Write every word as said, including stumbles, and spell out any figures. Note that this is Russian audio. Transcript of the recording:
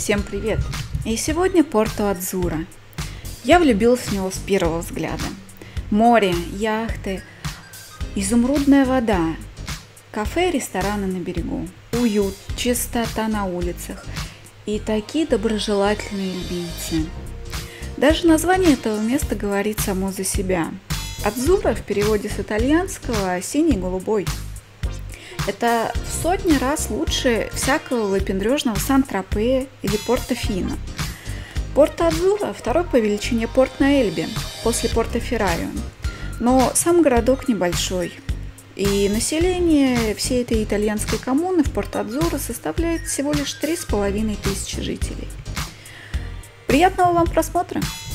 Всем привет! И сегодня Порто-Адзуро. Я влюбилась в него с первого взгляда. Море, яхты, изумрудная вода, кафе и рестораны на берегу, уют, чистота на улицах и такие доброжелательные любимцы. Даже название этого места говорит само за себя. Адзуро в переводе с итальянского синий-голубой. Это в сотни раз лучше всякого выпендрежного Сан-Тропе или Порто-Фино. Порто-Адзуро – второй по величине порт на Эльбе, после Порто-Феррайо. Но сам городок небольшой. И население всей этой итальянской коммуны в Порто-Адзуро составляет всего лишь три с половиной тысячи жителей. Приятного вам просмотра!